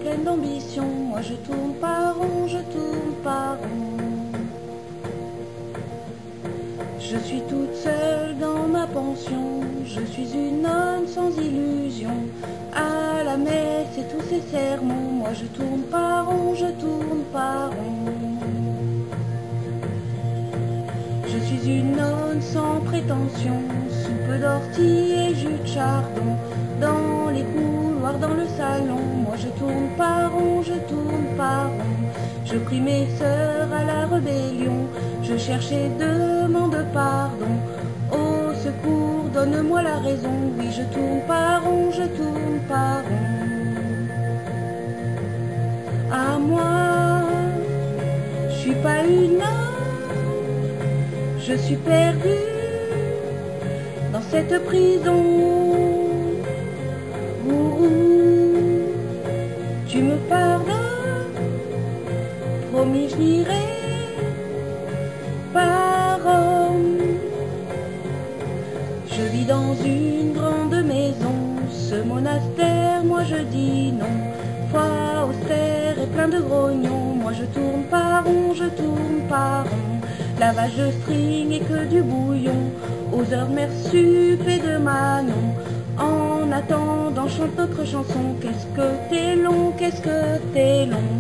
pleine d'ambition. Moi je tourne pas rond, je tourne pas rond. Je suis toute seule dans ma pension. Je suis une nonne sans illusion. À la messe et tous ces sermons. Moi je tourne pas rond, je tourne pas rond. Je suis une nonne sans prétention, soupe d'ortie et jus de chardon. Dans les couloirs, dans le salon, moi je tourne pas rond, je tourne pas rond. Je prie mes sœurs à la rébellion, je cherche et demande pardon. Au secours, donne-moi la raison, oui je tourne pas rond, je tourne pas rond. À moi, je suis pas une nonne. Je suis perdue dans cette prison. Tu me pardonnes, promis je n'irai pas Rome. Je vis dans une grande maison, ce monastère, moi je dis non. Foi austère et plein de grognons, moi je tourne pas rond, je tourne pas rond. Lavage de string et que du bouillon, aux heures de Mersup et de Manon. En attendant, chante notre chanson. Qu'est-ce que t'es long, qu'est-ce que t'es long.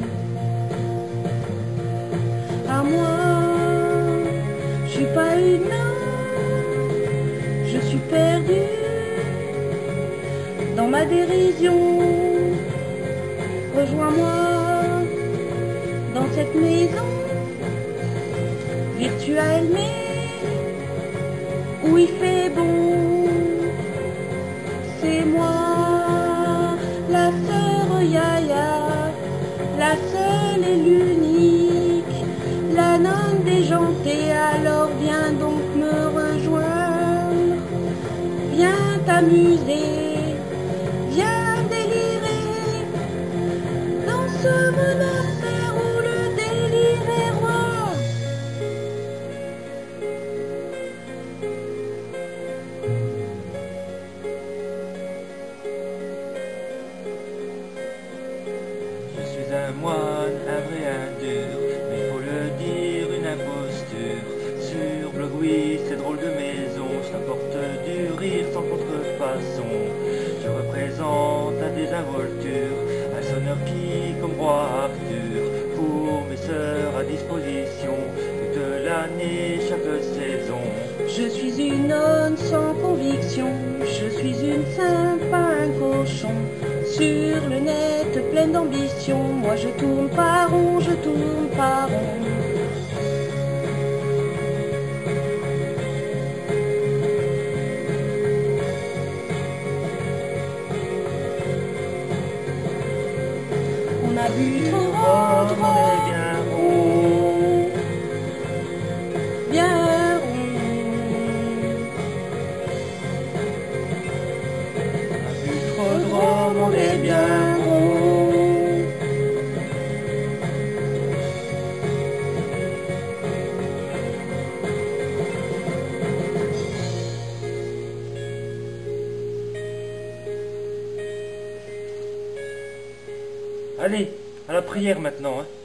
À moi, je suis pas une nonne, je suis perdue dans ma dérision. Rejoins-moi dans cette maison virtuelle, mais où il fait bon. C'est moi, la sœur Yaya, la seule et l'unique, la nonne déjantée. Alors viens donc me rejoindre, viens t'amuser, viens délirer dans ce monastère où le délire est roi. Un moine, un vrai, un dur, mais faut le dire, une imposture. Sur Blog, oui, c'est drôle de maison, je t'apporte du rire sans contrefaçon. Je représente la désinvolture, un sonneur qui, comme roi Arthur, pour mes sœurs à disposition, toute l'année, chaque saison. Je suis une nonne sans conviction, je suis une sainte, pas un cochon. Sur le net, pleine d'ambition, moi je tourne pas rond, je tourne pas rond. On a bu trop, On est bien rond, bien rond. on a bu trop de rhum, on est bien rond. Allez, à la prière maintenant, hein.